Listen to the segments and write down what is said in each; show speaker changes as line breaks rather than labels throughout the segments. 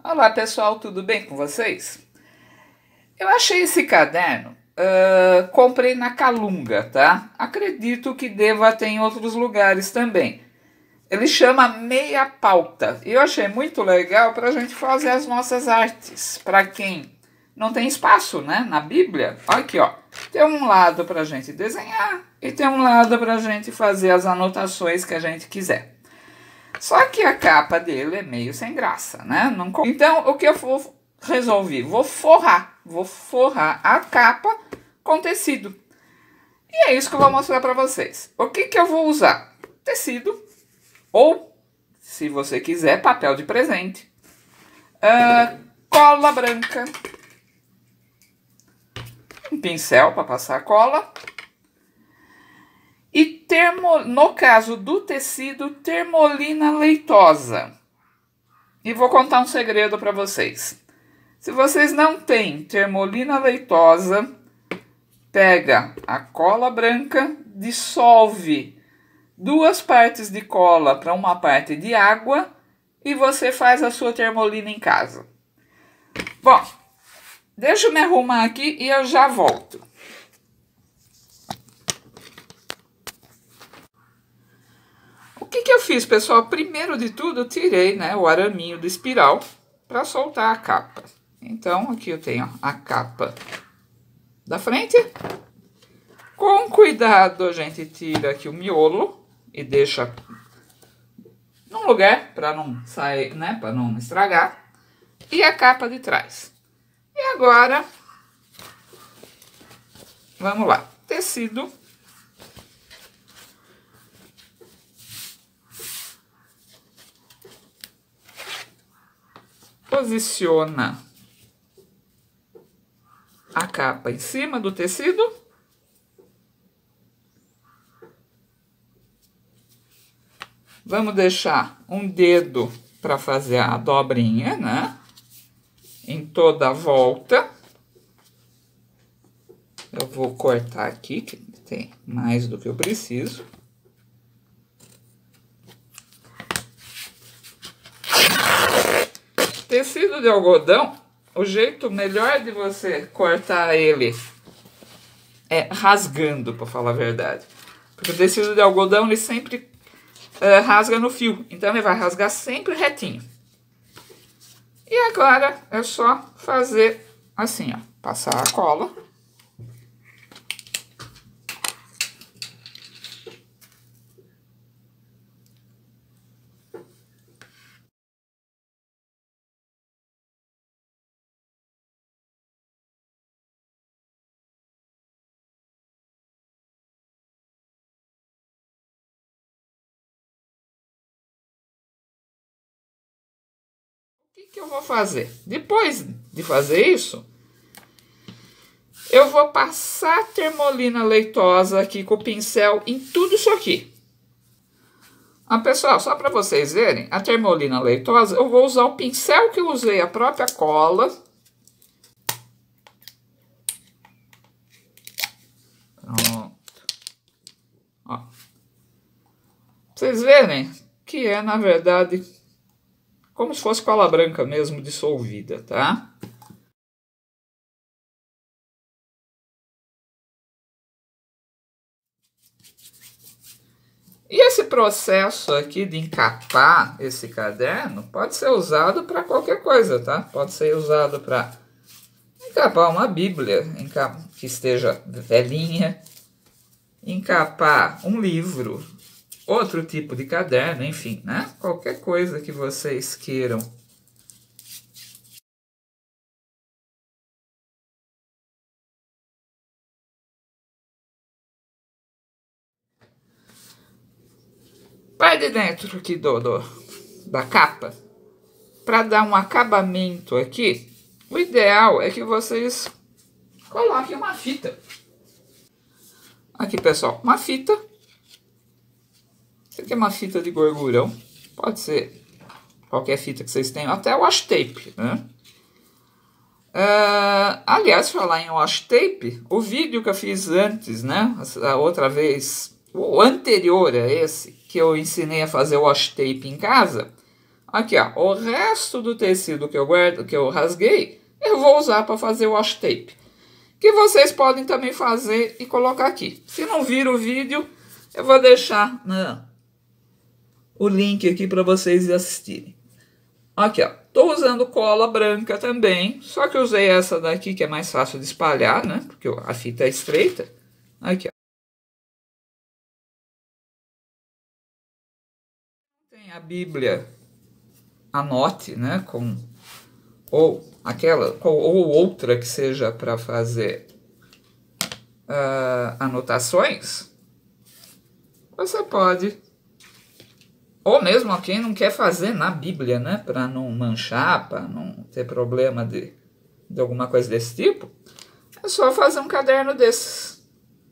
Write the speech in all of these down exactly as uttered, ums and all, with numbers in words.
Olá pessoal, tudo bem com vocês? Eu achei esse caderno, uh, comprei na Calunga, tá? Acredito que deva ter em outros lugares também. Ele chama Meia Pauta e eu achei muito legal para a gente fazer as nossas artes. Para quem não tem espaço, né, na Bíblia, olha aqui, ó. Tem um lado para a gente desenhar e tem um lado para a gente fazer as anotações que a gente quiser. Só que a capa dele é meio sem graça, né? Não... Então, o que eu vou, resolvi? Vou forrar. Vou forrar a capa com tecido. E é isso que eu vou mostrar para vocês. O que que eu vou usar? Tecido. Ou, se você quiser, papel de presente. Uh, cola branca. Um pincel para passar cola. E termo, no caso do tecido, termolina leitosa. E vou contar um segredo para vocês. Se vocês não têm termolina leitosa, pega a cola branca, dissolve duas partes de cola para uma parte de água e você faz a sua termolina em casa. Bom, deixa eu me arrumar aqui e eu já volto. O que que eu fiz, pessoal? Primeiro de tudo, eu tirei, né, o araminho do espiral para soltar a capa. Então, aqui eu tenho a capa da frente. Com cuidado, a gente tira aqui o miolo e deixa num lugar para não sair, né, para não estragar. E a capa de trás. E agora, vamos lá. Tecido. Posiciona a capa em cima do tecido. Vamos deixar um dedo para fazer a dobrinha, né? Em toda a volta. Eu vou cortar aqui, que tem mais do que eu preciso. Tecido de algodão, o jeito melhor de você cortar ele é rasgando, para falar a verdade. Porque o tecido de algodão, ele sempre uh, rasga no fio. Então, ele vai rasgar sempre retinho. E agora, é só fazer assim, ó. Passar a cola. O que que eu vou fazer? Depois de fazer isso, eu vou passar termolina leitosa aqui com o pincel em tudo isso aqui. Ah, pessoal, só para vocês verem, a termolina leitosa, eu vou usar o pincel que eu usei, a própria cola. Pronto. Ó. Pra vocês verem que é, na verdade, como se fosse cola branca mesmo, dissolvida, tá? E esse processo aqui de encapar esse caderno pode ser usado para qualquer coisa, tá? Pode ser usado para encapar uma Bíblia que esteja velhinha, encapar um livro, outro tipo de caderno, enfim, né? Qualquer coisa que vocês queiram. Vai de dentro aqui do, do, da capa, para dar um acabamento aqui, o ideal é que vocês coloquem uma fita. Aqui, pessoal, uma fita. Isso aqui é uma fita de gorgurão. Pode ser qualquer fita que vocês tenham, até washi tape, né? Uh, aliás, falar em washi tape, o vídeo que eu fiz antes, né? A outra vez, o anterior a esse, que eu ensinei a fazer washi tape em casa, Aqui, ó, o resto do tecido que eu guardo, que eu rasguei, eu vou usar para fazer o washi tape. Que vocês podem também fazer e colocar aqui. Se não viram o vídeo, eu vou deixar né, o link aqui para vocês assistirem. Aqui, ó, tô usando cola branca também, só que eu usei essa daqui que é mais fácil de espalhar, né? Porque a fita é estreita. Aqui, ó. Tem a Bíblia, anote, né? Com ou aquela ou outra que seja para fazer uh, anotações. Você pode, ou mesmo quem não quer fazer na Bíblia, né? Para não manchar, para não ter problema de, de alguma coisa desse tipo, é só fazer um caderno desses.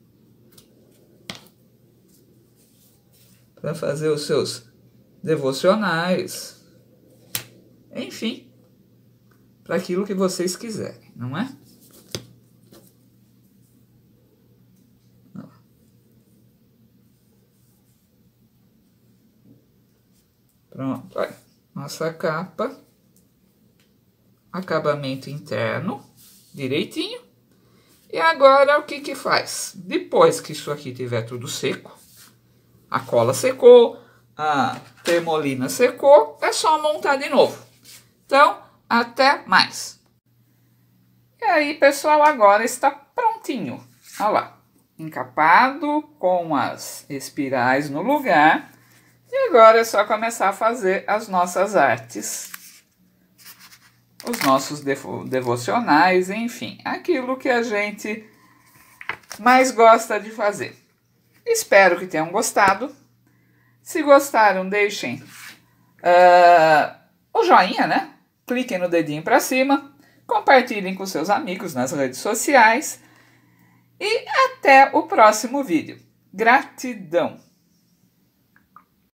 Para fazer os seus devocionais. Enfim. Para aquilo que vocês quiserem, não é? Pronto, olha, nossa capa, acabamento interno, direitinho. E agora o que que faz? Depois que isso aqui tiver tudo seco, a cola secou, a termolina secou, é só montar de novo. Então, até mais. E aí, pessoal, agora está prontinho. Olha lá, encapado com as espirais no lugar. E agora é só começar a fazer as nossas artes, os nossos devo devocionais, enfim, aquilo que a gente mais gosta de fazer. Espero que tenham gostado. Se gostaram, deixem uh, o joinha, né? Cliquem no dedinho para cima, compartilhem com seus amigos nas redes sociais e até o próximo vídeo. Gratidão!